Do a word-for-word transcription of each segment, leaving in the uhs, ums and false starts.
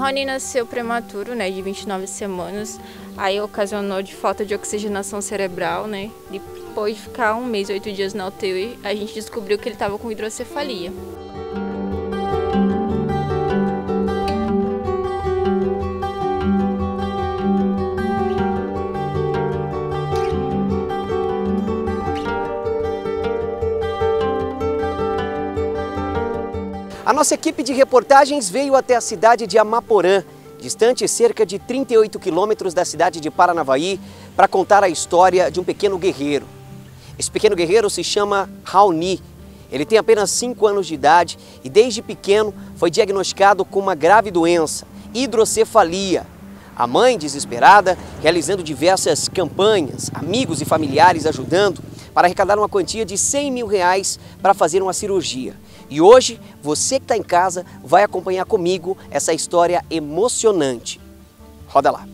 Rony nasceu prematuro, né, de vinte e nove semanas, aí ocasionou de falta de oxigenação cerebral, né, depois de ficar um mês, oito dias na U T I, a gente descobriu que ele estava com hidrocefalia. A nossa equipe de reportagens veio até a cidade de Amaporã, distante cerca de trinta e oito quilômetros da cidade de Paranavaí, para contar a história de um pequeno guerreiro. Esse pequeno guerreiro se chama Raoni. Ele tem apenas cinco anos de idade e desde pequeno foi diagnosticado com uma grave doença, hidrocefalia. A mãe, desesperada, realizando diversas campanhas, amigos e familiares ajudando para arrecadar uma quantia de cem mil reais para fazer uma cirurgia. E hoje, você que está em casa vai acompanhar comigo essa história emocionante. Roda lá!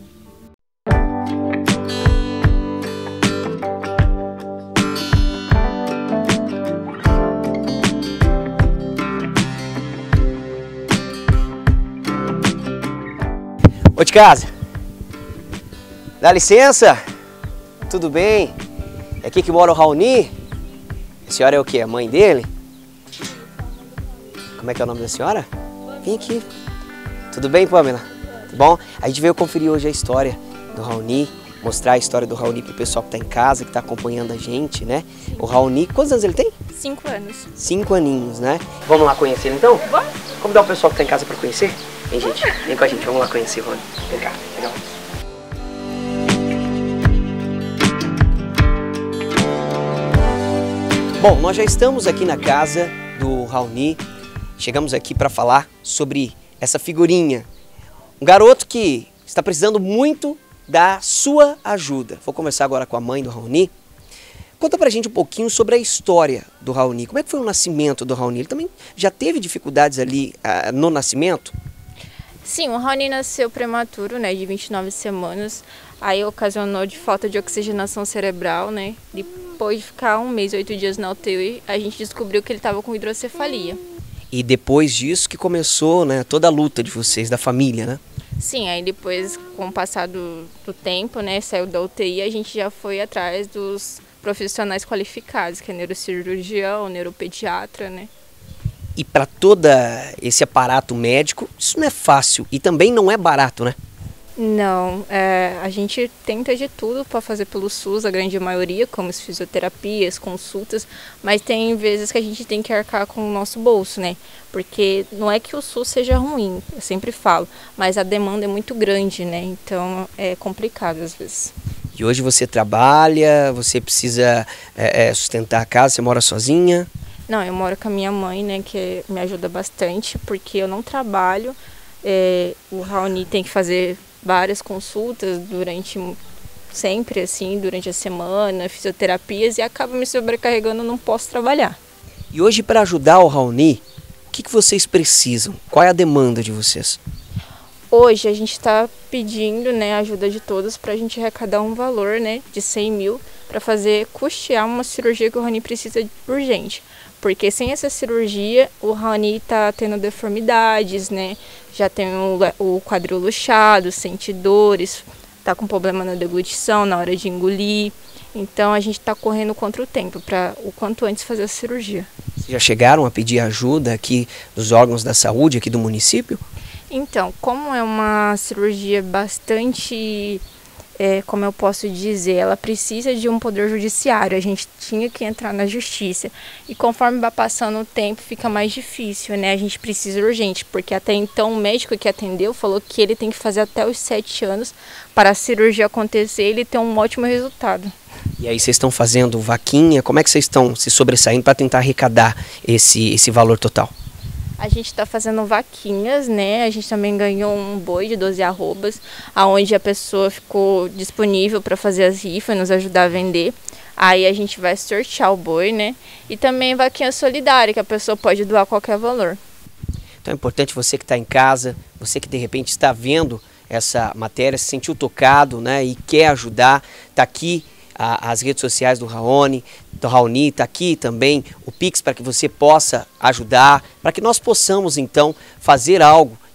Ô de casa, dá licença? Tudo bem? É aqui que mora o Raoni? A senhora é o quê? A mãe dele? Como é que é o nome da senhora? Vem aqui. Tudo bem, Pamela? Tudo bom? A gente veio conferir hoje a história do Raoni, mostrar a história do Raoni pro pessoal que tá em casa, que tá acompanhando a gente, né? O Raoni, quantos anos ele tem? Cinco anos. Cinco aninhos, né? Vamos lá conhecer ele então? Vamos. Convidar o pessoal que tá em casa pra conhecer? Vem, gente. Vem com a gente. Vamos lá conhecer o Raoni. Vem cá. Legal. Bom, nós já estamos aqui na casa do Raoni. Chegamos aqui para falar sobre essa figurinha. Um garoto que está precisando muito da sua ajuda. Vou conversar agora com a mãe do Raoni. Conta pra gente um pouquinho sobre a história do Raoni. Como é que foi o nascimento do Raoni? Ele também já teve dificuldades ali uh, no nascimento? Sim, o Raoni nasceu prematuro, né, de vinte e nove semanas. Aí ocasionou de falta de oxigenação cerebral, né. Depois de ficar um mês, oito dias na U T I, a gente descobriu que ele estava com hidrocefalia. E depois disso que começou, né, toda a luta de vocês, da família, né? Sim, aí depois, com o passar do, do tempo, né, saiu da U T I, a gente já foi atrás dos profissionais qualificados, que é neurocirurgião, neuropediatra, né? E para todo esse aparato médico, isso não é fácil e também não é barato, né? Não, é, a gente tenta de tudo para fazer pelo SUS, a grande maioria, como as fisioterapias, consultas, mas tem vezes que a gente tem que arcar com o nosso bolso, né? Porque não é que o SUS seja ruim, eu sempre falo, mas a demanda é muito grande, né? Então é complicado às vezes. E hoje você trabalha, você precisa é, sustentar a casa, você mora sozinha? Não, eu moro com a minha mãe, né, que me ajuda bastante, porque eu não trabalho, é, o Raoni tem que fazer várias consultas durante, sempre assim, durante a semana, fisioterapias, e acaba me sobrecarregando, não posso trabalhar. E hoje, para ajudar o Raoni, o que, que vocês precisam? Qual é a demanda de vocês? Hoje a gente está pedindo, né, a ajuda de todos para a gente arrecadar um valor, né, de cem mil para fazer custear uma cirurgia que o Raoni precisa urgente. Porque sem essa cirurgia, o Raoni está tendo deformidades, né? Já tem o, o quadril luxado, sente dores, está com problema na deglutição na hora de engolir. Então a gente está correndo contra o tempo para o quanto antes fazer a cirurgia. Vocês já chegaram a pedir ajuda aqui dos órgãos da saúde aqui do município? Então, como é uma cirurgia bastante... É, como eu posso dizer, ela precisa de um poder judiciário, a gente tinha que entrar na justiça, e conforme vai passando o tempo fica mais difícil, né? A gente precisa urgente, porque até então o médico que atendeu falou que ele tem que fazer até os sete anos para a cirurgia acontecer e ele ter um ótimo resultado. E aí vocês estão fazendo vaquinha, como é que vocês estão se sobressaindo para tentar arrecadar esse, esse valor total? A gente está fazendo vaquinhas, né? A gente também ganhou um boi de doze arrobas, aonde a pessoa ficou disponível para fazer as rifas, nos ajudar a vender. Aí a gente vai sortear o boi, né? E também vaquinha solidária, que a pessoa pode doar qualquer valor. Então é importante você que está em casa, você que de repente está vendo essa matéria, se sentiu tocado, né? E quer ajudar, está aqui a, as redes sociais do Raoni, do Raoni, está aqui também o Pix para que você possa ajudar, para que nós possamos então fazer algo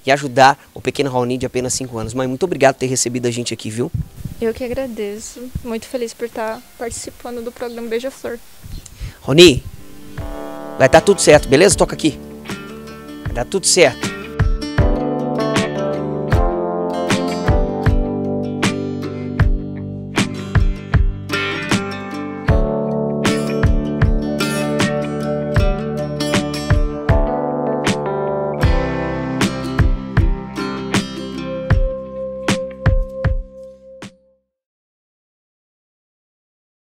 e ajudar o pequeno Raoni de apenas cinco anos. Mãe, muito obrigado por ter recebido a gente aqui, viu? Eu que agradeço. Muito feliz por estar participando do programa Beija-Flor. Raoni, vai dar tudo certo, beleza? Toca aqui. Vai dar tudo certo.